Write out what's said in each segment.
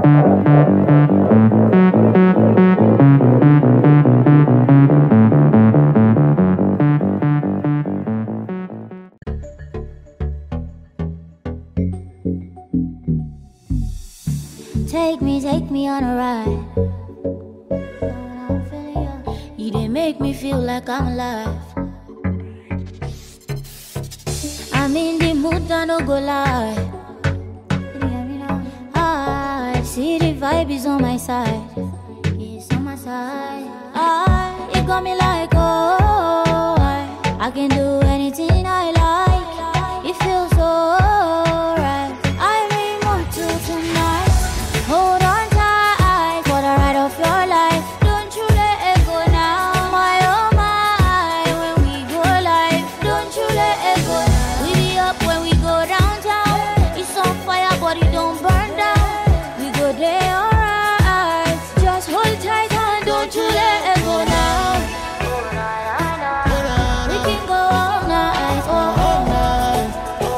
Take me on a ride. You didn't make me feel like I'm alive. I'm in the mood, I no go lie. I see the vibe is on my side. It's on my side. It got me like, oh, I can do anything I like. It feels so right. I need more to tonight. Hold on tight for the ride of your life. Don't you let it go now. My oh my, when we go live. Don't you let it go now. We be up when we go downtown. It's on fire but it don't burn down. We go there alright. Just hold tight and don't you let it go now. We can go all night, all night.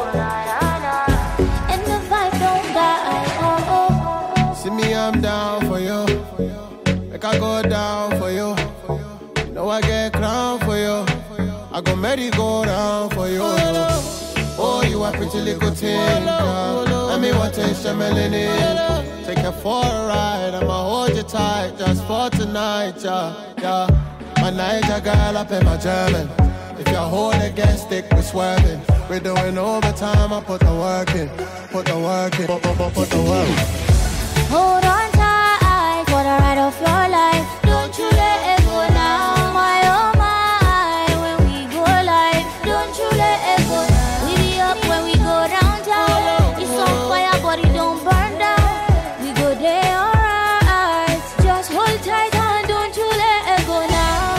And the vibe don't die, See me, I'm down for you. Like I go down for you. You know I get crown for you. I go merry-go round for you. Oh, you are pretty little thing, girl. Let me want to taste your melanin. Take you for a ride, I'ma hold you tight just for tonight, yeah. My Niger girl up in my German. If you hold against stick, we're swerving. We're doing overtime, I put the work in. Put the work in, put the work in. Hold on tight for the ride of your life. Don't you let it go now. My oh my, when we go live. Don't you let it go now. We be up when we go downtown. It's on fire but it don't burn down. We go there alright. Just hold tight and don't you let it go now.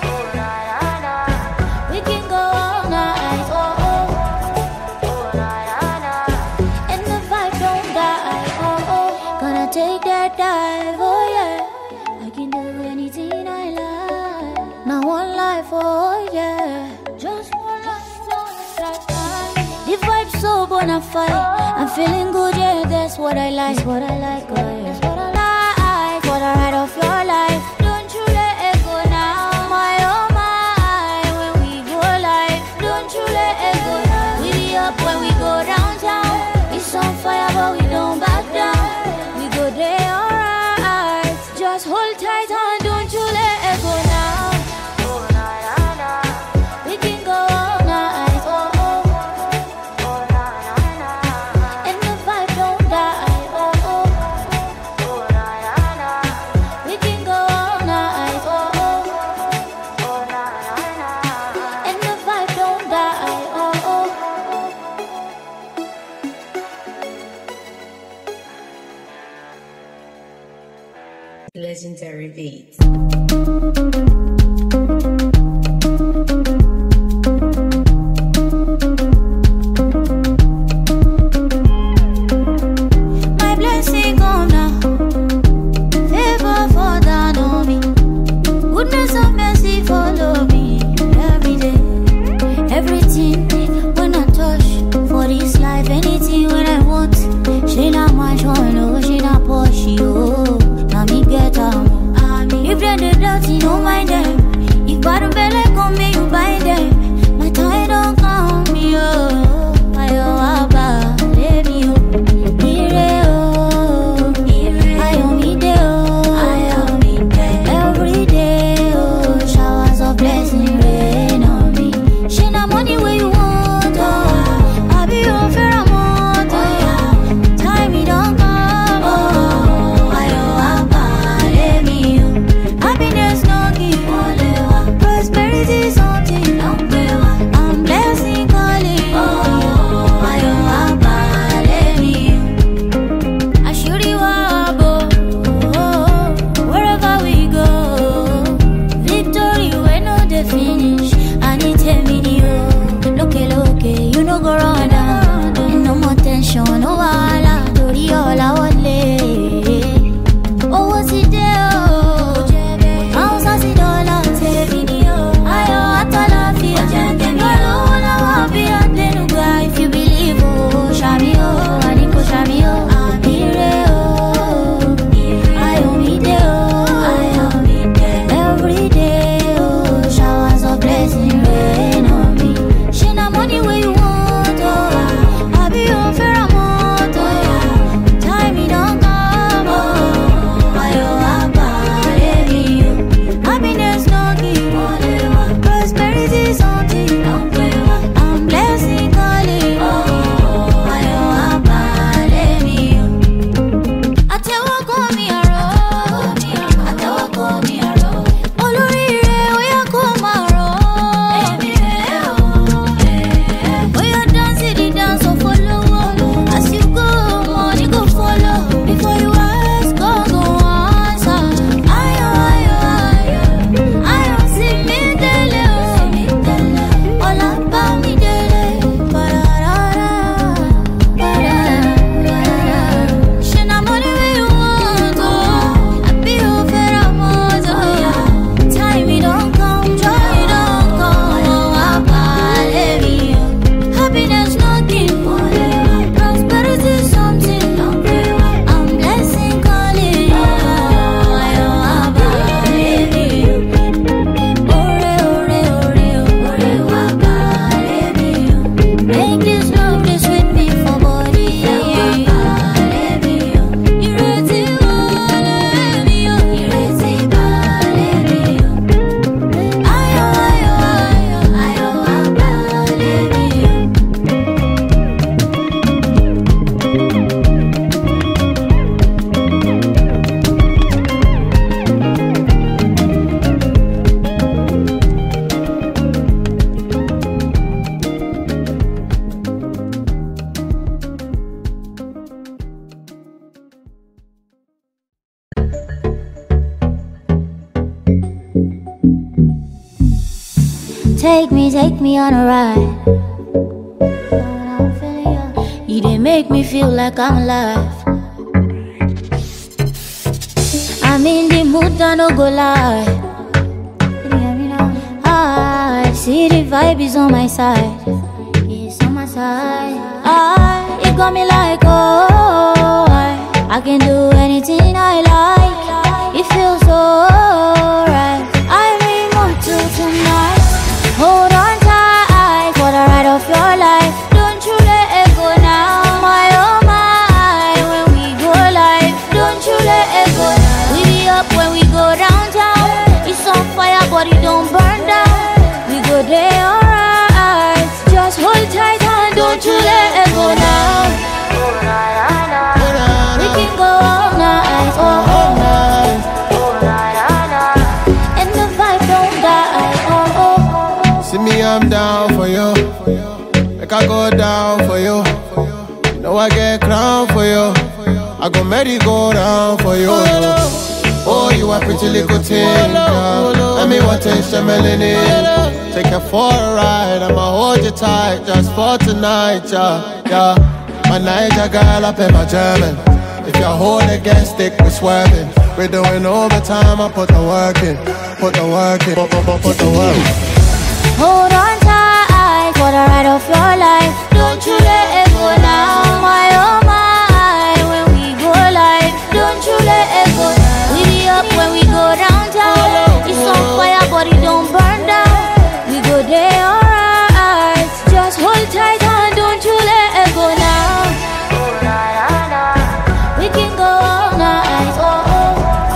We can go all night, and the vibe don't die, Gonna take that dive, oh yeah. I can do anything I like. Now one life, oh yeah. Just one life, don't like. The vibe's so bona fide. I'm feeling good, yeah, that's what I like. That's what I like, oh yeah. That's what I like. For the ride of your life. Don't you let it go now. My oh my, when we go live. Don't you let it go now. We be up when we go downtown. It's on fire but we don't back down. They alright. Just hold tight and don't you let it go now. We can go all night, and the vibe don't die, We can go all night, and the vibe don't die, Legendary beats. My blessing come now. Favor fall down on me. Goodness and mercy follow me every day. Everything when I touch for this life, anything when I want. She not my joy, no, she not push you. Me get if they're the dirty, don't mind them. If bottom belly come me, you buy them. My time don't come me, oh. I oh, abba, let me oh. Take me on a ride. You didn't make me feel like I'm alive. I'm in the mood, I no go lie. I see the vibe is on my side. It's on my side. It got me like, oh, I can do anything I like. It feels so right. I'm in mood tonight. Hold on tight for the ride of your life. Don't you let it go now. My oh my, when we go live. Don't you let it go now. We be up when we go downtown. It's on fire but it don't burn down. We go there alright. Just hold tight and don't you let it go now. We can go all night, all night. And the vibe don't die, oh. See me, I'm down for you. Make I go down for you. You know I get crown for you. I go merry go down for you. Oh, you a pretty little thing. Let me want to taste your melanin. Take you for a ride. I'ma hold you tight just for tonight, yeah. My Niger girl up in my German. If you hold against stick, we're swerving. We're doing overtime. I put the work in. Put the work in. Put the work in. Hold on tight for the ride of your life. Don't you let it go now. My oh my, when we go live. Don't you let it go now. We be up when we go downtown. It's on fire but it don't burn down. We go there alright. Just hold tight and don't you let it go now. We can go all night, oh.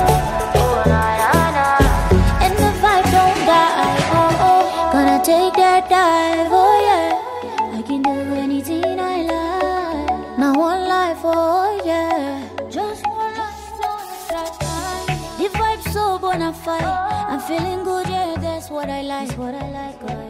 And the vibe don't die, oh. Gonna take that dive, oh yeah. I can do anything I like. Now one life, oh yeah. Just one life, the vibe's so bonafide. I'm feeling good, yeah, that's what I like.